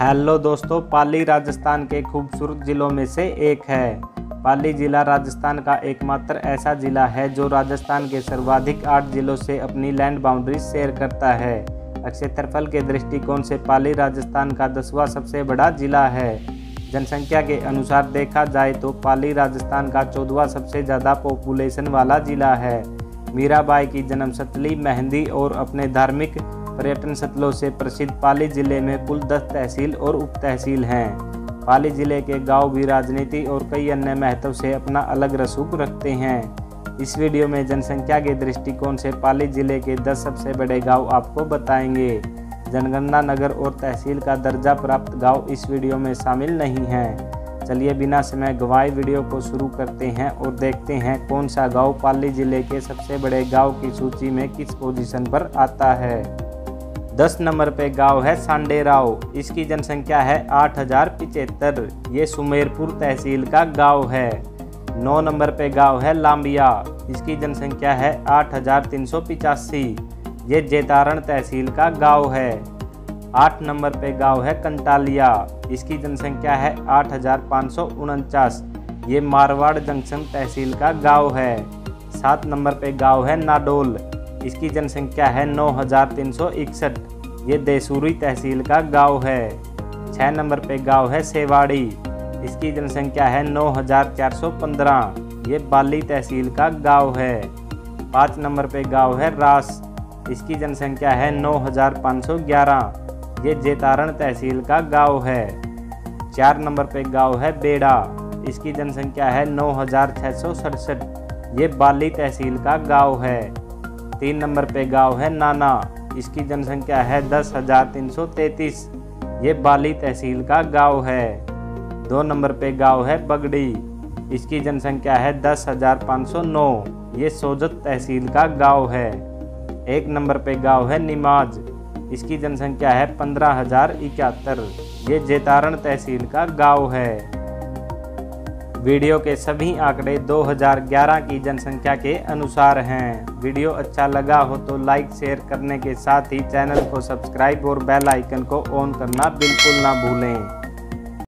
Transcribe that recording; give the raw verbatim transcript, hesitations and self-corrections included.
Hello दोस्तों, पाली राजस्थान के खूबसूरत ज़िलों में से एक है। पाली ज़िला राजस्थान का एकमात्र ऐसा ज़िला है जो राजस्थान के सर्वाधिक आठ ज़िलों से अपनी लैंड बाउंड्री शेयर करता है। क्षेत्रफल के दृष्टिकोण से पाली राजस्थान का दसवां सबसे बड़ा ज़िला है। जनसंख्या के अनुसार देखा जाए तो पाली राजस्थान का चौदहवां सबसे ज़्यादा पॉपुलेशन वाला ज़िला है। मीराबाई की जन्मस्थली मेहंदी और अपने धार्मिक पर्यटन स्थलों से प्रसिद्ध पाली जिले में कुल दस तहसील और उप तहसील हैं। पाली जिले के गांव भी राजनीति और कई अन्य महत्व से अपना अलग रसूख रखते हैं। इस वीडियो में जनसंख्या के दृष्टिकोण से पाली जिले के दस सबसे बड़े गांव आपको बताएंगे। जनगणना नगर और तहसील का दर्जा प्राप्त गांव इस वीडियो में शामिल नहीं हैं। चलिए बिना समय गंवाए वीडियो को शुरू करते हैं और देखते हैं कौन सा गाँव पाली जिले के सबसे बड़े गाँव की सूची में किस पोजीशन पर आता है। दस नंबर पे गांव है सांडेराव। इसकी जनसंख्या है आठ हजार पिचहत्तर। ये सुमेरपुर तहसील का गांव है। नौ नंबर पे गांव है लांबिया। इसकी जनसंख्या है आठ हजार तीन सौ पिचासी। ये जेतारण तहसील का गांव है। आठ नंबर पे गांव है कंटालिया। इसकी जनसंख्या है आठ हजार पाँच सौ उनचास। ये मारवाड़ जंक्शन तहसील का गांव है। सात नंबर पे गांव है नाडोल। इसकी जनसंख्या है नौ हजार तीन सौ इकसठ। ये देसूरी तहसील का गांव है। छः नंबर पे गांव है सेवाड़ी। इसकी जनसंख्या है नौ हजार चार सौ पंद्रह। ये बाली तहसील का गांव है। पाँच नंबर पे गांव है रास। इसकी जनसंख्या है नौ हजार पाँच सौ ग्यारह। ये जेतारण तहसील का गांव है। चार नंबर पे गांव है बेड़ा। इसकी जनसंख्या है नौ हजार छः सौ सड़सठ। ये बाली तहसील का गांव है। तीन नंबर पे गांव है नाना। इसकी जनसंख्या है दस हजार तीन सौ तैंतीस। ये बाली तहसील का गांव है। दो नंबर पे गांव है बगड़ी। इसकी जनसंख्या है दस हजार पाँच सौ नौ। ये सोजत तहसील का गांव है। एक नंबर पे गांव है निमाज। इसकी जनसंख्या है पंद्रह हजार इकहत्तर। ये जेतारण तहसील का गांव है। वीडियो के सभी आंकड़े दो हज़ार ग्यारह की जनसंख्या के अनुसार हैं। वीडियो अच्छा लगा हो तो लाइक शेयर करने के साथ ही चैनल को सब्सक्राइब और बेल आइकन को ऑन करना बिल्कुल ना भूलें।